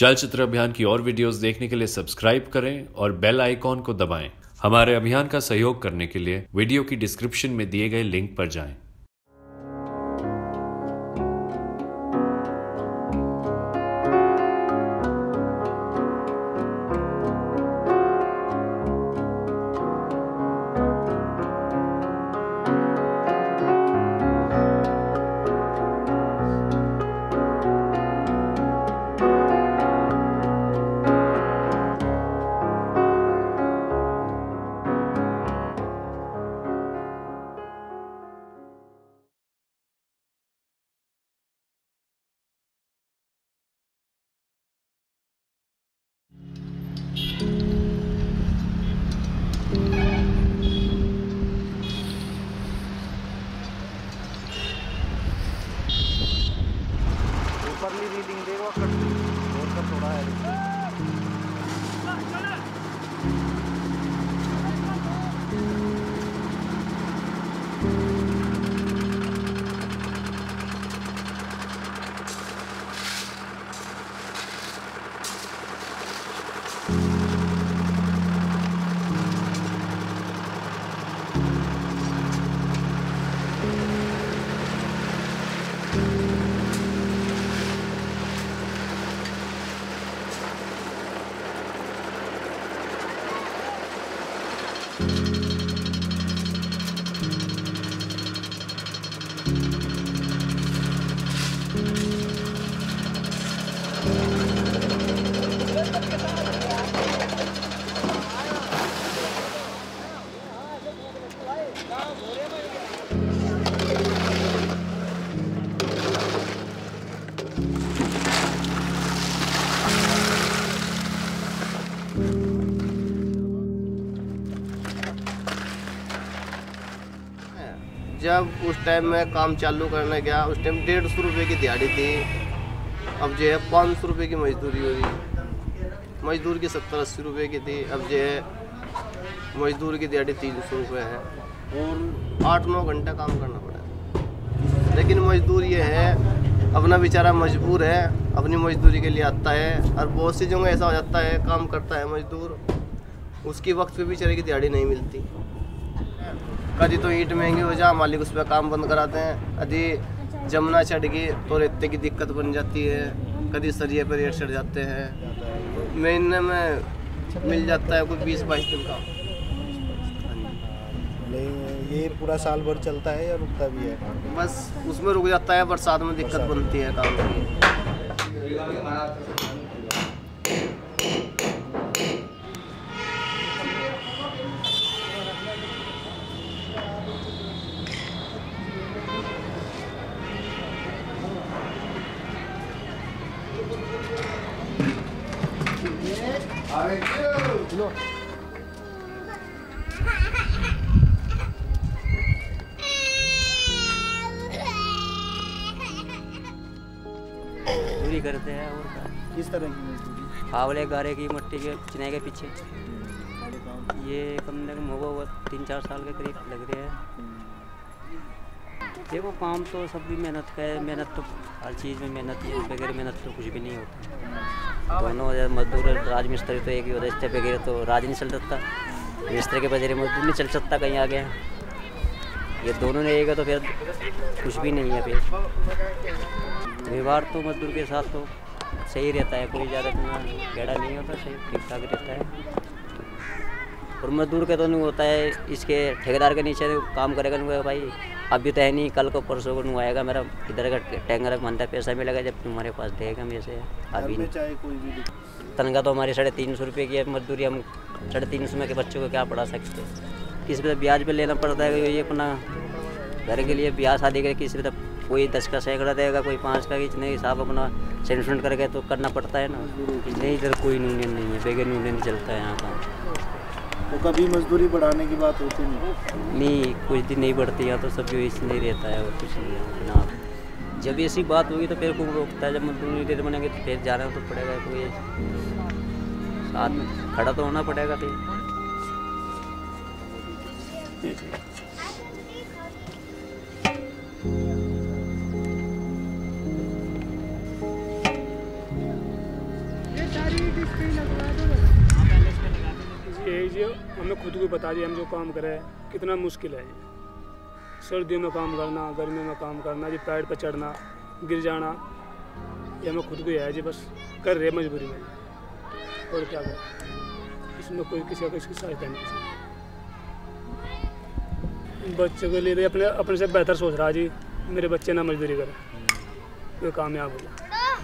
चलचित्र अभियान की और वीडियोस देखने के लिए सब्सक्राइब करें और बेल आइकॉन को दबाएं। हमारे अभियान का सहयोग करने के लिए वीडियो की डिस्क्रिप्शन में दिए गए लिंक पर जाएं। ऊपरली रीडिंग देखो और का थोड़ा है। जब उस टाइम मैं काम चालू करने गया उस टाइम 150 रुपये की दिहाड़ी थी। अब जो है 500 रुपये की मजदूरी हो रही। मजदूर की 70-80 रुपये की थी। अब जो है मजदूर की दिहाड़ी 300 रुपये है और 8-9 घंटा काम करना पड़ा। लेकिन मजदूर ये है अपना बेचारा मजबूर है, अपनी मजदूरी के लिए आता है। और बहुत सी जगह ऐसा हो जाता है काम करता है मजदूर, उसकी वक्त पे बेचारे की दिहाड़ी नहीं मिलती। कभी तो ईंट महंगी हो जा, मालिक उस पर काम बंद कराते हैं। कभी जमुना चढ़ गई तो रेते की दिक्कत बन जाती है। कभी सरिये पर रेट चढ़ जाते हैं। महीने में मिल जाता है कोई 20-22 दिन का। ये पूरा साल भर चलता है या रुकता भी है? बस उसमें रुक जाता है, बरसात में दिक्कत बनती है काम की। मजदूरी करते हैं और क्या। किस तरह की मजदूरी? फावड़े गारे की मिट्टी के चिनाई के पीछे ये कम से कम होगा 3-4 साल के करीब लग रहे हैं। देखो काम तो सब भी मेहनत का है। मेहनत तो हर चीज़ में मेहनत है, बगैर मेहनत तो कुछ भी नहीं होता। दोनों मजदूर राजमिस्त्री तो एक ही होता है, इससे बगैर तो राज नहीं चल सकता। मिस्त्री के बगैर मजदूर नहीं चल सकता कहीं आगे। ये दोनों ने एक है तो फिर कुछ भी नहीं है। फिर व्यवहार तो मजदूर के साथ तो सही रहता है, कोई ज़्यादा इतना गहरा नहीं होता, सही ठीक ठाक रहता है। और मजदूर के तो नहीं होता है, इसके ठेकेदार के नीचे काम करेगा नहीं भाई अभी तो है नहीं, कल को परसों को नहीं आएगा, मेरा इधर का टैंकर बनता पैसा मिलेगा जब तुम्हारे पास देगा मेरे से। अभी नहीं चाहे कोई भी तनख्वाह तो हमारी 350 रुपये की है मजदूरी। हम 350 में के बच्चों को क्या पढ़ा सकते हैं? किसी पे ब्याज पे लेना पड़ता है। ये अपना घर के लिए ब्याह शादी के किसी पे कोई 10 का सैकड़ा देगा, कोई 5 का, इतने हिसाब अपना सेंड करके तो करना पड़ता है ना। इसलिए इधर कोई यूनियन नहीं है, बगैर यूनियन नहीं चलता है यहाँ का। तो कभी मजदूरी बढ़ाने की बात होती नहीं, कुछ दिन नहीं बढ़ती यहाँ तो सब जो ऐसे नहीं रहता है और कुछ नहीं है ना। जब ऐसी बात होगी तो फिर कौन रोकता है? जब मजदूरी रेट बनेंगे तो फिर जाना तो पड़ेगा, कोई साथ में खड़ा तो होना पड़ेगा फिर। यही जी हमें खुद को बता दिए हम जो काम करें कितना मुश्किल है ये। सर्दियों में काम करना, गर्मियों में काम करना जी, पैर पर चढ़ना, गिर जाना, ये हमें खुद को ही है जी, बस कर रहे मजबूरी में और क्या करें। इसमें कोई किसी का इसकी सहायता नहीं। बच्चे के लिए अपने से बेहतर सोच रहा जी, मेरे बच्चे ना मजदूरी करें, ये कामयाब हो जाए।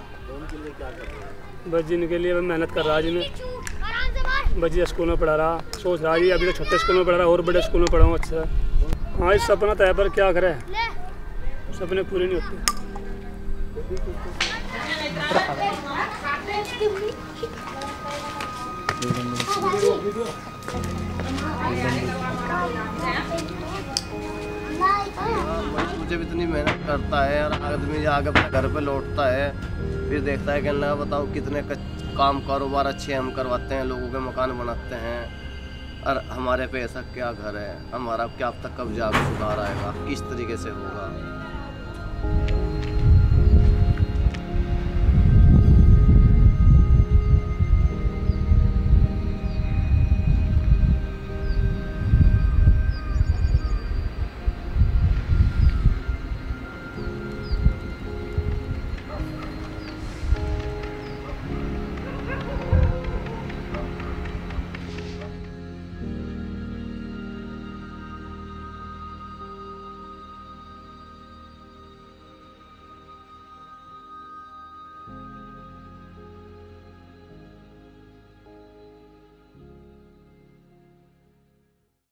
बस जिनके लिए मेहनत कर रहा जी, मैं बच्चे स्कूल में पढ़ा रहा, सोच रहा जी अभी तो छोटे स्कूल में पढ़ा रहा और बड़े स्कूल में पढ़ाऊँ अच्छा। हाँ इस सपना तय पर क्या करें, सपने पूरे नहीं होते। मुझे भी इतनी मेहनत करता है और आदमी आगे अपने घर पे लौटता है, फिर देखता है कि ना बताओ कितने काम कारोबार अच्छे हम करवाते हैं, लोगों के मकान बनाते हैं, और हमारे पे ऐसा क्या घर है, हमारा क्या अब तक कब जाकर सुधार आएगा, किस तरीके से होगा।